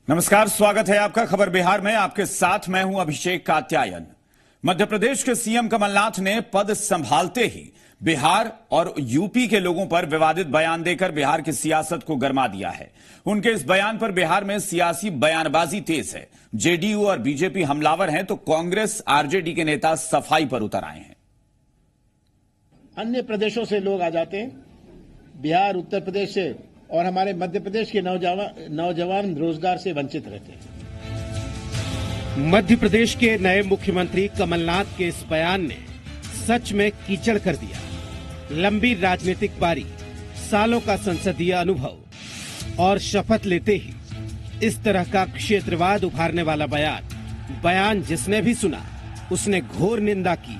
नमस्कार, स्वागत है आपका खबर बिहार में। आपके साथ मैं हूं अभिषेक कात्यायन। मध्य प्रदेश के सीएम कमलनाथ ने पद संभालते ही बिहार और यूपी के लोगों पर विवादित बयान देकर बिहार की सियासत को गरमा दिया है। उनके इस बयान पर बिहार में सियासी बयानबाजी तेज है। जेडीयू और बीजेपी हमलावर हैं तो कांग्रेस आरजेडी के नेता सफाई पर उतर आए हैं। अन्य प्रदेशों से लोग आ जाते हैं, बिहार, उत्तर प्रदेश से, और हमारे मध्य प्रदेश के नौजवान रोजगार से वंचित रहते हैं। मध्य प्रदेश के नए मुख्यमंत्री कमलनाथ के इस बयान ने सच में कीचड़ कर दिया। लंबी राजनीतिक पारी, सालों का संसदीय अनुभव और शपथ लेते ही इस तरह का क्षेत्रवाद उभारने वाला बयान जिसने भी सुना उसने घोर निंदा की।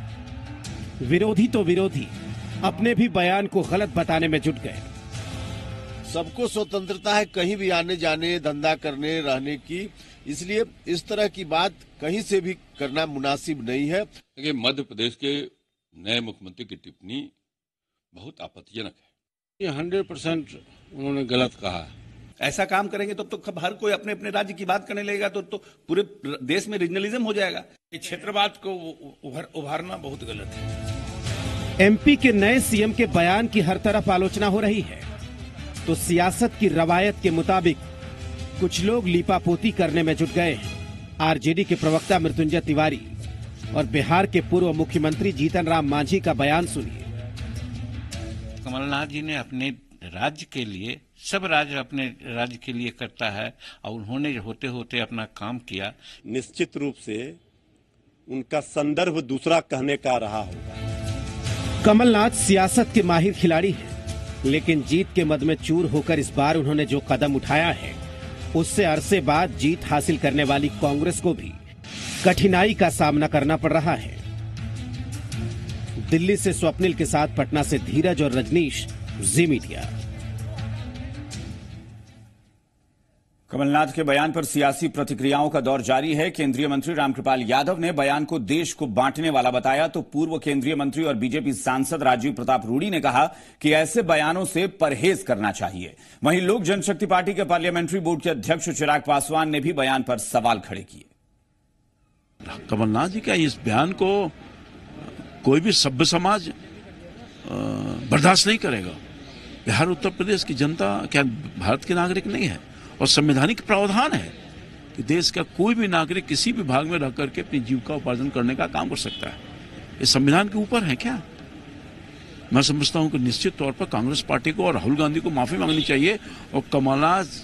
विरोधी तो विरोधी अपने भी बयान को गलत बताने में जुट गए। सबको स्वतंत्रता है कहीं भी आने जाने, धंधा करने, रहने की, इसलिए इस तरह की बात कहीं से भी करना मुनासिब नहीं है। देखिए, मध्य प्रदेश के नए मुख्यमंत्री की टिप्पणी बहुत आपत्तिजनक है। ये 100% उन्होंने गलत कहा है। ऐसा काम करेंगे तो हर कोई अपने अपने राज्य की बात करने लगेगा तो पूरे देश में रीजनलिज्म हो जाएगा। ये क्षेत्रवाद को उभारना बहुत गलत है। एमपी के नए सीएम के बयान की हर तरफ आलोचना हो रही है तो सियासत की रवायत के मुताबिक कुछ लोग लीपापोती करने में जुट गए हैं। आरजेडी के प्रवक्ता मृत्युंजय तिवारी और बिहार के पूर्व मुख्यमंत्री जीतन राम मांझी का बयान सुनिए। कमलनाथ जी ने अपने राज्य के लिए, सब राज्य अपने राज्य के लिए करता है और उन्होंने होते होते अपना काम किया। निश्चित रूप से उनका संदर्भ दूसरा कहने का रहा होगा। कमलनाथ सियासत के माहिर खिलाड़ी हैं, लेकिन जीत के मद में चूर होकर इस बार उन्होंने जो कदम उठाया है उससे अरसे बाद जीत हासिल करने वाली कांग्रेस को भी कठिनाई का सामना करना पड़ रहा है। दिल्ली से स्वप्निल के साथ पटना से धीरज और रजनीश, जी मीडिया। कमलनाथ के बयान पर सियासी प्रतिक्रियाओं का दौर जारी है। केंद्रीय मंत्री रामकृपाल यादव ने बयान को देश को बांटने वाला बताया तो पूर्व केंद्रीय मंत्री और बीजेपी सांसद राजीव प्रताप रूडी ने कहा कि ऐसे बयानों से परहेज करना चाहिए। वहीं लोक जनशक्ति पार्टी के पार्लियामेंट्री बोर्ड के अध्यक्ष चिराग पासवान ने भी बयान पर सवाल खड़े किए। कमलनाथ जी का इस बयान को कोई भी सभ्य समाज बर्दाश्त नहीं करेगा। बिहार, उत्तर प्रदेश की जनता क्या भारत के नागरिक नहीं है? और संवैधानिक प्रावधान है कि देश का कोई भी नागरिक किसी भी भाग में रह करके अपनी जीविका उपार्जन करने का काम कर सकता है। ये संविधान के ऊपर है क्या? मैं समझता हूं कि निश्चित तौर पर कांग्रेस पार्टी को और राहुल गांधी को माफी मांगनी चाहिए और कमलनाथ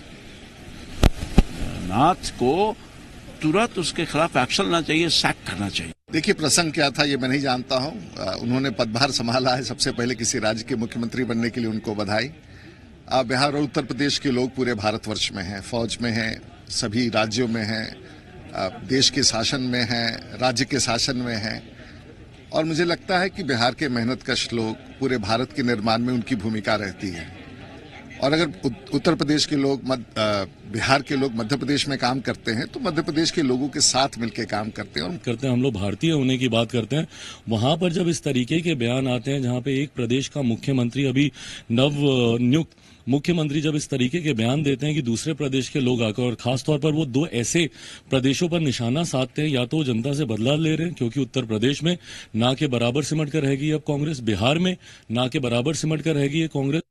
को तुरंत उसके खिलाफ एक्शन लेना चाहिए, सैक करना चाहिए। देखिए, प्रसंग क्या था ये मैं नहीं जानता हूं। उन्होंने पदभार संभाला है, सबसे पहले किसी राज्य के मुख्यमंत्री बनने के लिए उनको बधाई। बिहार और उत्तर प्रदेश के लोग पूरे भारतवर्ष में हैं, फौज में हैं, सभी राज्यों में हैं, देश के शासन में हैं, राज्य के शासन में हैं, और मुझे लगता है कि बिहार के मेहनतकश लोग पूरे भारत के निर्माण में उनकी भूमिका रहती है। और अगर उत्तर प्रदेश के लोग बिहार के लोग मध्य प्रदेश में काम करते हैं तो मध्य प्रदेश के लोगों के साथ मिलकर काम करते हैं। हम लोग भारतीय होने की बात करते हैं। वहां पर जब इस तरीके के बयान आते हैं जहां पे एक प्रदेश का मुख्यमंत्री, अभी नव नियुक्त मुख्यमंत्री, जब इस तरीके के बयान देते हैं कि दूसरे प्रदेश के लोग आकर, और खासतौर पर वो दो ऐसे प्रदेशों पर निशाना साधते हैं, या तो जनता से बदला ले रहे हैं क्योंकि उत्तर प्रदेश में ना के बराबर सिमट कर रहेगी अब कांग्रेस, बिहार में ना के बराबर सिमट कर रहेगी ये कांग्रेस।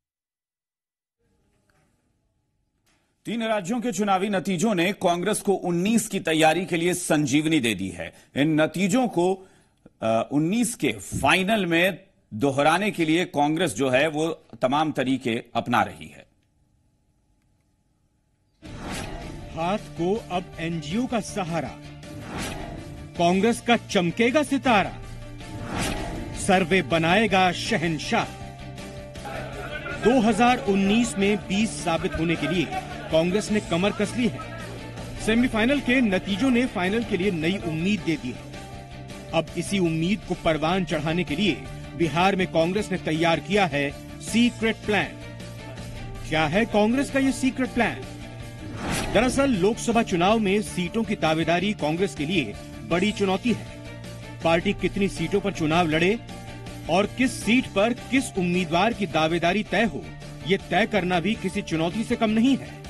3 राज्यों के चुनावी नतीजों ने कांग्रेस को 19 की तैयारी के लिए संजीवनी दे दी है। इन नतीजों को 19 के फाइनल में दोहराने के लिए कांग्रेस जो है वो तमाम तरीके अपना रही है। हाथ को अब एनजीओ का सहारा, कांग्रेस का चमकेगा सितारा, सर्वे बनाएगा शहंशाह। 2019 में 20 साबित होने के लिए कांग्रेस ने कमर कस ली है। सेमीफाइनल के नतीजों ने फाइनल के लिए नई उम्मीद दे दी है। अब इसी उम्मीद को परवान चढ़ाने के लिए बिहार में कांग्रेस ने तैयार किया है सीक्रेट प्लान। क्या है कांग्रेस का ये सीक्रेट प्लान? दरअसल लोकसभा चुनाव में सीटों की दावेदारी कांग्रेस के लिए बड़ी चुनौती है। पार्टी कितनी सीटों पर चुनाव लड़े और किस सीट पर किस उम्मीदवार की दावेदारी तय हो, ये तय करना भी किसी चुनौती से कम नहीं है।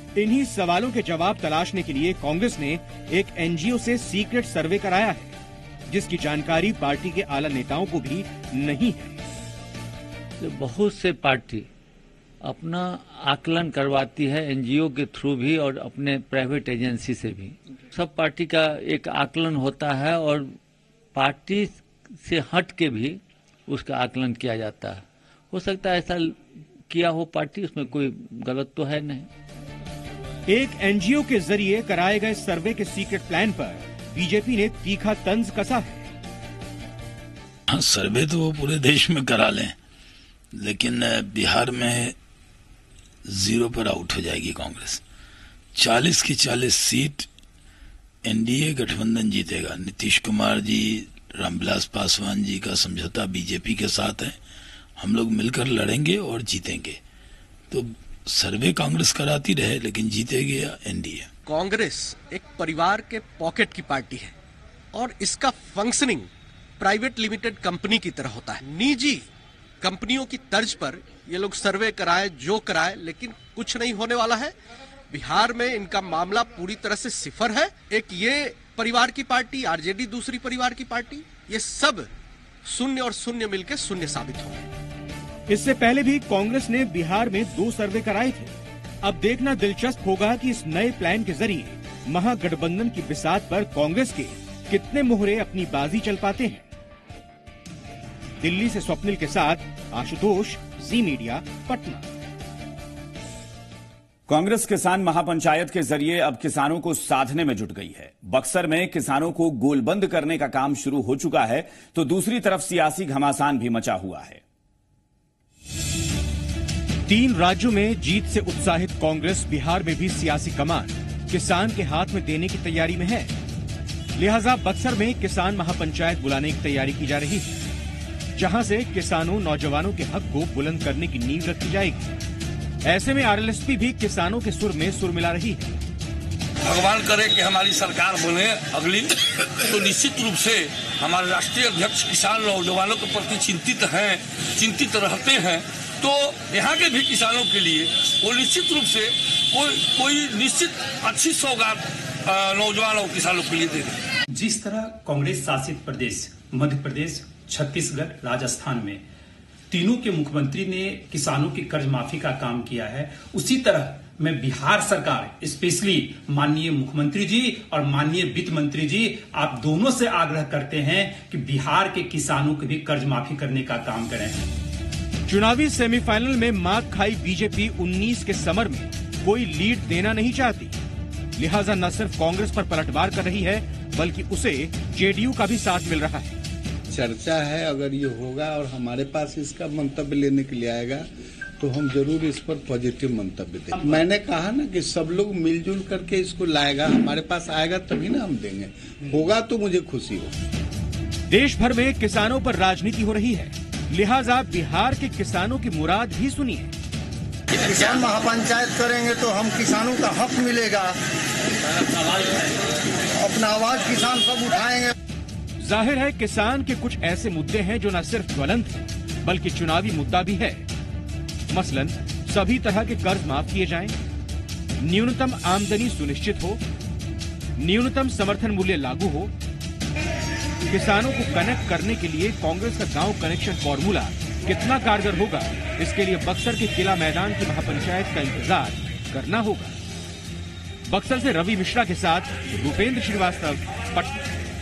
इन्हीं सवालों के जवाब तलाशने के लिए कांग्रेस ने एक एनजीओ से सीक्रेट सर्वे कराया है, जिसकी जानकारी पार्टी के आला नेताओं को भी नहीं है। तो बहुत से पार्टी अपना आकलन करवाती है एनजीओ के थ्रू भी और अपने प्राइवेट एजेंसी से भी। सब पार्टी का एक आकलन होता है और पार्टी से हट के भी उसका आकलन किया जाता है। हो सकता है ऐसा किया हो पार्टी, उसमें कोई गलत तो है नहीं। एक एनजीओ के जरिए कराए गए सर्वे के सीक्रेट प्लान पर बीजेपी ने तीखा तंज कसा है। हाँ, सर्वे तो वो पूरे देश में करा लें, लेकिन बिहार में 0 पर आउट हो जाएगी कांग्रेस। 40 की 40 सीट एनडीए गठबंधन जीतेगा। नीतीश कुमार जी, रामविलास पासवान जी का समझौता बीजेपी के साथ है। हम लोग मिलकर लड़ेंगे और जीतेंगे। तो सर्वे कांग्रेस कराती रहे, लेकिन जीतेगी एनडीए। कांग्रेस एक परिवार के पॉकेट की पार्टी है और इसका फंक्शनिंग प्राइवेट लिमिटेड कंपनी की तरह होता है। निजी कंपनियों की तर्ज पर ये लोग सर्वे कराए जो कराए, लेकिन कुछ नहीं होने वाला है। बिहार में इनका मामला पूरी तरह से सिफर है। एक ये परिवार की पार्टी, आरजेडी दूसरी परिवार की पार्टी, ये सब शून्य और शून्य मिलकर शून्य साबित हो गए। इससे पहले भी कांग्रेस ने बिहार में 2 सर्वे कराए थे। अब देखना दिलचस्प होगा कि इस नए प्लान के जरिए महागठबंधन की बिसात पर कांग्रेस के कितने मोहरे अपनी बाजी चल पाते हैं। दिल्ली से स्वप्निल के साथ आशुतोष, जी मीडिया, पटना। कांग्रेस किसान महापंचायत के जरिए अब किसानों को साधने में जुट गई है। बक्सर में किसानों को गोलबंद करने का काम शुरू हो चुका है, तो दूसरी तरफ सियासी घमासान भी मचा हुआ है। 3 राज्यों में जीत से उत्साहित कांग्रेस बिहार में भी सियासी कमान किसान के हाथ में देने की तैयारी में है। लिहाजा बक्सर में किसान महापंचायत बुलाने की तैयारी की जा रही है, जहां से किसानों नौजवानों के हक को बुलंद करने की नींव रखी जाएगी। ऐसे में आरएलएसपी भी किसानों के सुर में सुर मिला रही है। भगवान करे कि हमारी सरकार बने अगली, तो निश्चित रूप से हमारे राष्ट्रीय अध्यक्ष किसान नौजवानों के प्रति चिंतित रहते हैं। तो यहाँ के भी किसानों के लिए वो निश्चित रूप से कोई निश्चित अच्छी सौगात नौजवान और किसानों के लिए दे दें। जिस तरह कांग्रेस शासित प्रदेश मध्य प्रदेश, छत्तीसगढ़, राजस्थान में तीनों के मुख्यमंत्री ने किसानों की कर्ज माफी का काम किया है, उसी तरह में बिहार सरकार स्पेशली माननीय मुख्यमंत्री जी और माननीय वित्त मंत्री जी, आप दोनों से आग्रह करते हैं कि बिहार के किसानों की भी कर्ज माफी करने का काम करें। चुनावी सेमीफाइनल में मात खाई बीजेपी 19 के समर में कोई लीड देना नहीं चाहती। लिहाजा न सिर्फ कांग्रेस पर पलटवार कर रही है, बल्कि उसे जेडीयू का भी साथ मिल रहा है। चर्चा है, अगर ये होगा और हमारे पास इसका मंतव्य लेने के लिए आएगा तो हम जरूर इस पर पॉजिटिव मंतव्य देंगे। मैंने कहा ना कि सब लोग मिलजुल करके इसको लाएगा, हमारे पास आएगा तभी ना हम देंगे। होगा तो मुझे खुशी होगी। देश भर में किसानों पर राजनीति हो रही है, लिहाजा बिहार के किसानों की मुराद भी सुनिए। किसान महापंचायत करेंगे तो हम किसानों का हक मिलेगा, अपना आवाज किसान सब उठाएंगे। जाहिर है किसान के कुछ ऐसे मुद्दे हैं जो न सिर्फ ज्वलंत हैं, बल्कि चुनावी मुद्दा भी है। मसलन सभी तरह के कर्ज माफ किए जाएं, न्यूनतम आमदनी सुनिश्चित हो, न्यूनतम समर्थन मूल्य लागू हो। किसानों को कनेक्ट करने के लिए कांग्रेस का गांव कनेक्शन फॉर्मूला कितना कारगर होगा, इसके लिए बक्सर के किला मैदान की महापंचायत का इंतजार करना होगा। बक्सर से रवि मिश्रा के साथ भूपेंद्र श्रीवास्तव, पटना।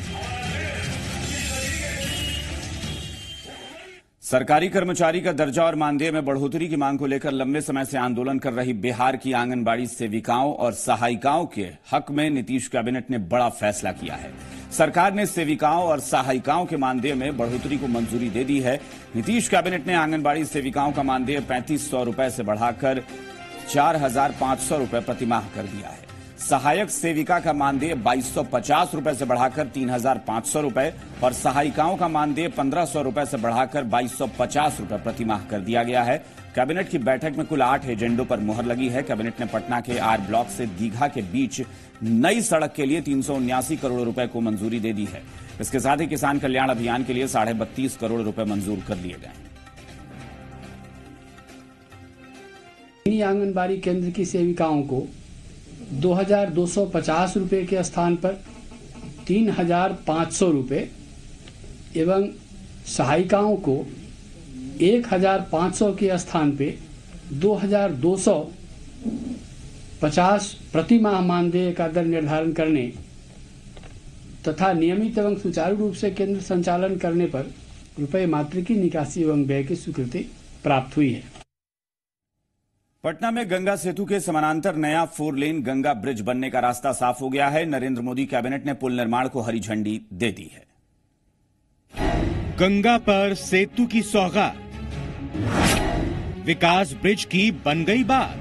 सरकारी कर्मचारी का दर्जा और मानदेय में बढ़ोतरी की मांग को लेकर लंबे समय से आंदोलन कर रही बिहार की आंगनबाड़ी सेविकाओं और सहायिकाओं के हक में नीतीश कैबिनेट ने बड़ा फैसला किया है। सरकार ने सेविकाओं और सहायिकाओं के मानदेय में बढ़ोतरी को मंजूरी दे दी है। नीतीश कैबिनेट ने आंगनबाड़ी सेविकाओं का मानदेय 3500 रुपए से बढ़ाकर 4500 रुपए प्रतिमाह कर दिया है। सहायक सेविका का मानदेय 2250 रुपए से बढ़ाकर 3500 रुपए और सहायिकाओं का मानदेय 1500 रुपए से बढ़ाकर 2250 रुपए प्रतिमाह कर दिया गया है। कैबिनेट की बैठक में कुल 8 एजेंडों पर मुहर लगी है। कैबिनेट ने पटना के आर ब्लॉक से दीघा के बीच नई सड़क के लिए 379 करोड़ रुपए को मंजूरी दे दी है। इसके साथ ही किसान कल्याण अभियान के लिए 32.5 करोड़ रुपए मंजूर कर लिए गए। आंगनबाड़ी केंद्र की सेविकाओं को 2,250 रुपये के स्थान पर 3,500 रुपये एवं सहायिकाओं को 1,500 के स्थान पे 2,250 प्रति माह मानदेय का दर निर्धारण करने तथा नियमित एवं सुचारू रूप से केंद्र संचालन करने पर रुपये मात्र की निकासी एवं व्यय की स्वीकृति प्राप्त हुई है। पटना में गंगा सेतु के समानांतर नया 4 लेन गंगा ब्रिज बनने का रास्ता साफ हो गया है। नरेंद्र मोदी कैबिनेट ने पुल निर्माण को हरी झंडी दे दी है। गंगा पर सेतु की सौगात, विकास ब्रिज की बन गई बात,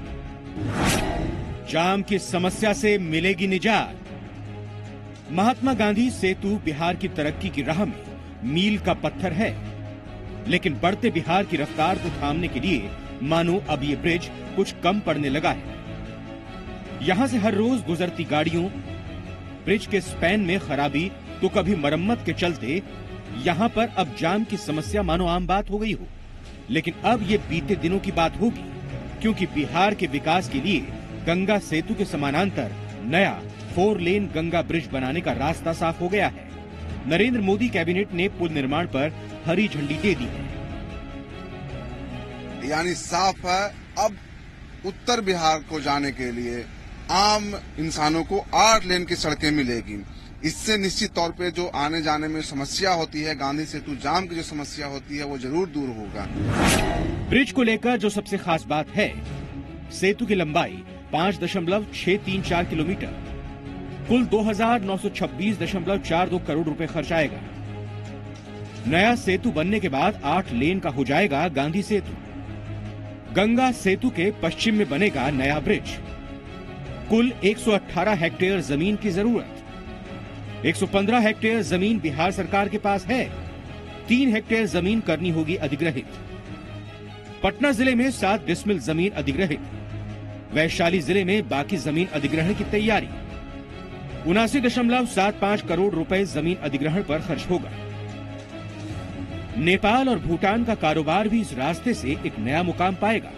जाम की समस्या से मिलेगी निजात। महात्मा गांधी सेतु बिहार की तरक्की की राह में मील का पत्थर है, लेकिन बढ़ते बिहार की रफ्तार को थामने के लिए मानो अब ये ब्रिज कुछ कम पड़ने लगा है। यहां से हर रोज गुजरती गाड़ियों, ब्रिज के स्पैन में खराबी तो कभी मरम्मत के चलते यहां पर अब जाम की समस्या मानो आम बात हो गई हो। लेकिन अब ये बीते दिनों की बात होगी, क्योंकि बिहार के विकास के लिए गंगा सेतु के समानांतर नया 4 लेन गंगा ब्रिज बनाने का रास्ता साफ हो गया है। नरेंद्र मोदी कैबिनेट ने पुल निर्माण पर हरी झंडी दे दी है। यानी साफ है, अब उत्तर बिहार को जाने के लिए आम इंसानों को 8 लेन की सड़कें मिलेगी। इससे निश्चित तौर पे जो आने जाने में समस्या होती है, गांधी सेतु जाम की जो समस्या होती है, वो जरूर दूर होगा। ब्रिज को लेकर जो सबसे खास बात है, सेतु की लंबाई 5.634 किलोमीटर, कुल 2,926.42 करोड़ रुपए खर्च आएगा। नया सेतु बनने के बाद 8 लेन का हो जाएगा गांधी सेतु। गंगा सेतु के पश्चिम में बनेगा नया ब्रिज। कुल 118 हेक्टेयर जमीन की जरूरत। 115 हेक्टेयर जमीन बिहार सरकार के पास है, 3 हेक्टेयर जमीन करनी होगी अधिग्रहित। पटना जिले में 7 डिसमिल जमीन अधिग्रहित। वैशाली जिले में बाकी जमीन अधिग्रहण की तैयारी। 79.75 करोड़ रुपए जमीन अधिग्रहण पर खर्च होगा। नेपाल और भूटान का कारोबार भी इस रास्ते से एक नया मुकाम पाएगा।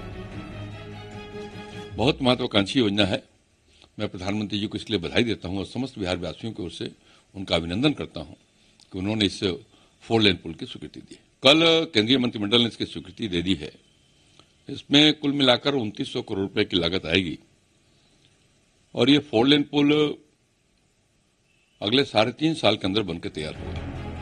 बहुत महत्वाकांक्षी योजना है। मैं प्रधानमंत्री जी को इसलिए बधाई देता हूं और समस्त बिहार वासियों की ओर से उनका अभिनंदन करता हूं कि उन्होंने इस 4 लेन पुल की स्वीकृति दी। कल केंद्रीय मंत्रिमंडल ने इसकी स्वीकृति दे दी है। इसमें कुल मिलाकर 2900 करोड़ रुपए की लागत आएगी और ये 4 लेन पुल अगले 3.5 साल के अंदर बनकर तैयार होगा।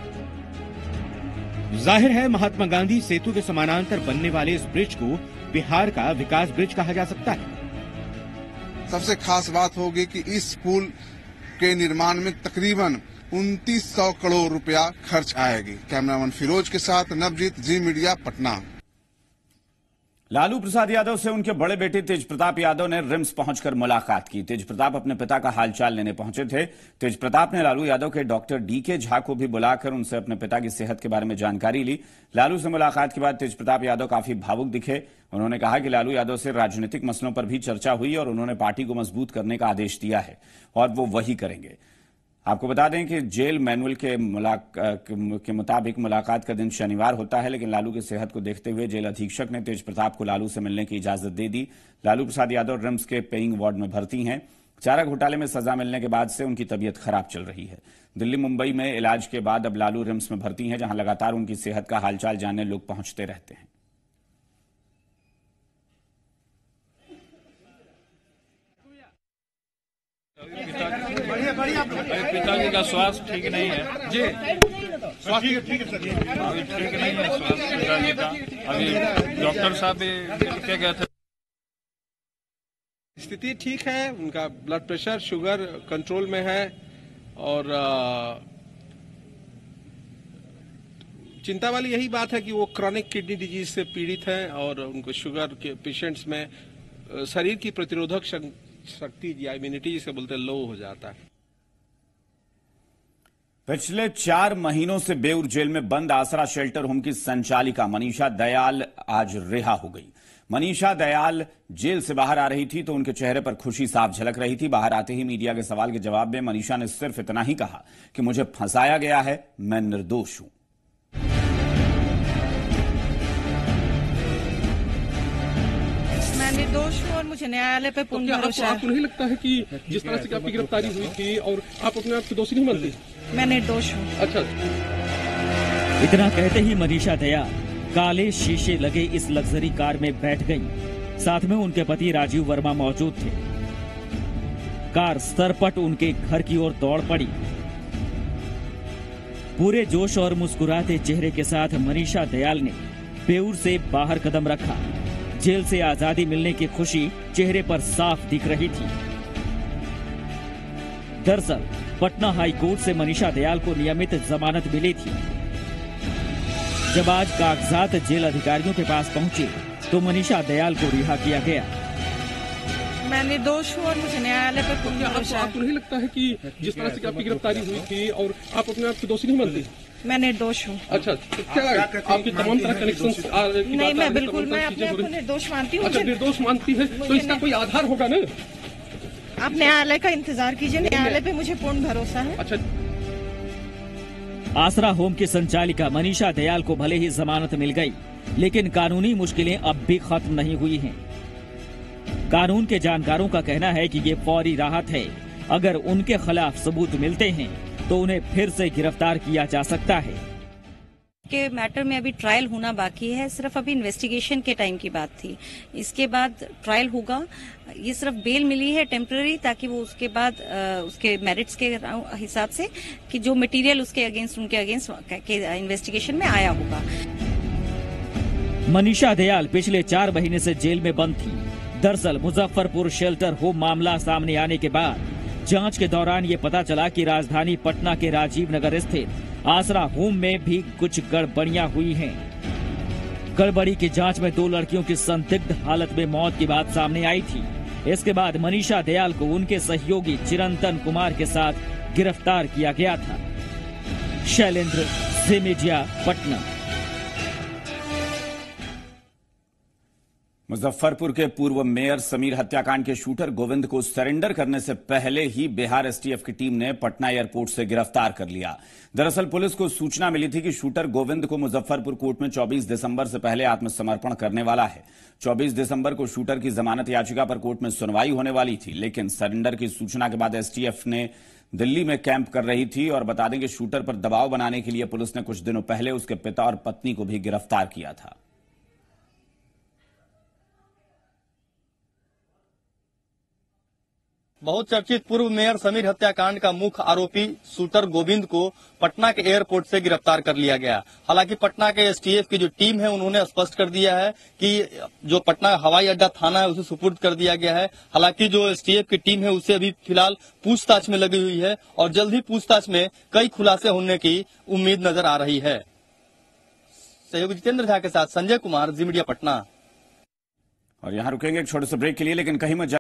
जाहिर है महात्मा गांधी सेतु के समानांतर बनने वाले इस ब्रिज को बिहार का विकास ब्रिज कहा जा सकता है। सबसे खास बात होगी कि इस पुल के निर्माण में तकरीबन 2900 करोड़ रुपया खर्च आएगी। कैमरामैन फिरोज के साथ नवजीत, जी मीडिया, पटना। लालू प्रसाद यादव से उनके बड़े बेटे तेज प्रताप यादव ने रिम्स पहुंचकर मुलाकात की। तेज प्रताप अपने पिता का हालचाल लेने पहुंचे थे। तेज प्रताप ने लालू यादव के डॉक्टर डीके झा को भी बुलाकर उनसे अपने पिता की सेहत के बारे में जानकारी ली। लालू से मुलाकात के बाद तेज प्रताप यादव काफी भावुक दिखे। उन्होंने कहा कि लालू यादव से राजनीतिक मसलों पर भी चर्चा हुई और उन्होंने पार्टी को मजबूत करने का आदेश दिया है और वो वही करेंगे। आपको बता दें कि जेल मैनुअल के मुताबिक मुलाकात का दिन शनिवार होता है, लेकिन लालू की सेहत को देखते हुए जेल अधीक्षक ने तेज प्रताप को लालू से मिलने की इजाजत दे दी। लालू प्रसाद यादव रिम्स के पेइंग वार्ड में भर्ती हैं। चारा घोटाले में सजा मिलने के बाद से उनकी तबीयत खराब चल रही है। दिल्ली, मुंबई में इलाज के बाद अब लालू रिम्स में भर्ती हैं, जहां लगातार उनकी सेहत का हालचाल जानने लोग पहुंचते रहते हैं। पिताजी का स्वास्थ्य ठीक नहीं है जी। स्वास्थ्य ठीक है सर, अभी ठीक नहीं है स्वास्थ्य पिताजी का। अभी डॉक्टर साहब भी क्या गए थे। स्थिति ठीक है, उनका ब्लड प्रेशर, शुगर कंट्रोल में है और चिंता वाली यही बात है कि वो क्रॉनिक किडनी डिजीज से पीड़ित हैं और उनको शुगर के पेशेंट्स में शरीर की प्रतिरोधक शक्ति या इम्यूनिटी जिसे बोलते हैं लो हो जाता है। पिछले 4 महीनों से बेउर जेल में बंद आसरा शेल्टर होम की संचालिका मनीषा दयाल आज रिहा हो गई। मनीषा दयाल जेल से बाहर आ रही थी तो उनके चेहरे पर खुशी साफ झलक रही थी। बाहर आते ही मीडिया के सवाल के जवाब में मनीषा ने सिर्फ इतना ही कहा कि मुझे फंसाया गया है, मैं निर्दोष हूं। मैंने निर्दोष हूँ और मुझे न्यायालय पे पूर्ण भरोसा है। आपको नहीं लगता है कि जिस तरह से आपकी गिरफ्तारी हुई थी और आप अपने आप को दोषी नहीं मानती? मैं निर्दोष हूँ। अच्छा। इतना कहते ही मनीषा दयाल काले शीशे लगे इस लग्जरी कार में बैठ गई। साथ में उनके पति राजीव वर्मा मौजूद थे। कार सरपट उनके घर की ओर दौड़ पड़ी। पूरे जोश और मुस्कुराते चेहरे के साथ मनीषा दयाल ने बेऊर से बाहर कदम रखा। जेल से आजादी मिलने की खुशी चेहरे पर साफ दिख रही थी। दरअसल पटना हाई कोर्ट से मनीषा दयाल को नियमित जमानत मिली थी। जब आज कागजात जेल अधिकारियों के पास पहुंचे तो मनीषा दयाल को रिहा किया गया। मैं निर्दोष हूँ और मुझे न्यायालय पर पूर्ण भरोसा है। आपको नहीं लगता है कि जिस तरह से आपकी गिरफ्तारी हुई थी और आप अपने आप को दोषी नहीं मानती? मैं निर्दोष हूँ। अच्छा, तो क्या आपकी तमाम तरह कनेक्शन? नहीं, मैं बिल्कुल मैं अपने आप को निर्दोष मानती हूँ। अच्छा, निर्दोष मानती है तो इसका कोई आधार होगा ना? आप न्यायालय का इंतजार कीजिए, न्यायालय पे मुझे पूर्ण भरोसा है। अच्छा। आसरा होम की संचालिका मनीषा दयाल को भले ही जमानत मिल गई, लेकिन कानूनी मुश्किलें अब भी खत्म नहीं हुई हैं। कानून के जानकारों का कहना है कि ये फौरी राहत है। अगर उनके खिलाफ सबूत मिलते हैं तो उन्हें फिर से गिरफ्तार किया जा सकता है। के मैटर में अभी ट्रायल होना बाकी है, सिर्फ अभी इन्वेस्टिगेशन के टाइम की बात थी। इसके बाद ट्रायल होगा। ये सिर्फ बेल मिली है टेम्पररी, ताकि वो उसके बाद उसके मेरिट्स के हिसाब से कि जो मटेरियल उसके अगेंस्ट उनके अगेंस्ट के इन्वेस्टिगेशन में आया होगा। मनीषा दयाल पिछले 4 महीने से जेल में बंद थी। दरअसल मुजफ्फरपुर शेल्टर होम मामला सामने आने के बाद जांच के दौरान ये पता चला कि राजधानी पटना के राजीव नगर स्थित आसरा होम में भी कुछ गड़बड़ियां हुई हैं। गड़बड़ी की जांच में 2 लड़कियों की संदिग्ध हालत में मौत की बात सामने आई थी। इसके बाद मनीषा दयाल को उनके सहयोगी चिरंतन कुमार के साथ गिरफ्तार किया गया था। Shailendra, Zee Media, Patna. मुजफ्फरपुर के पूर्व मेयर समीर हत्याकांड के शूटर गोविंद को सरेंडर करने से पहले ही बिहार एसटीएफ की टीम ने पटना एयरपोर्ट से गिरफ्तार कर लिया। दरअसल पुलिस को सूचना मिली थी कि शूटर गोविंद को मुजफ्फरपुर कोर्ट में 24 दिसंबर से पहले आत्मसमर्पण करने वाला है। 24 दिसंबर को शूटर की जमानत याचिका पर कोर्ट में सुनवाई होने वाली थी, लेकिन सरेंडर की सूचना के बाद एसटीएफ ने दिल्ली में कैंप कर रही थी। और बता दें कि शूटर पर दबाव बनाने के लिए पुलिस ने कुछ दिनों पहले उसके पिता और पत्नी को भी गिरफ्तार किया था। बहुत चर्चित पूर्व मेयर समीर हत्याकांड का मुख्य आरोपी शूटर गोविंद को पटना के एयरपोर्ट से गिरफ्तार कर लिया गया। हालांकि पटना के एसटीएफ की जो टीम है उन्होंने स्पष्ट कर दिया है कि जो पटना हवाई अड्डा थाना है उसे सुपुर्द कर दिया गया है। हालांकि जो एसटीएफ की टीम है उसे अभी फिलहाल पूछताछ में लगी हुई है और जल्द ही पूछताछ में कई खुलासे होने की उम्मीद नजर आ रही है। सहयोगी जितेंद्र झा के साथ संजय कुमार, ज़ी मीडिया, पटना। और यहां रुकेंगे एक छोटे से ब्रेक के लिए, लेकिन कहीं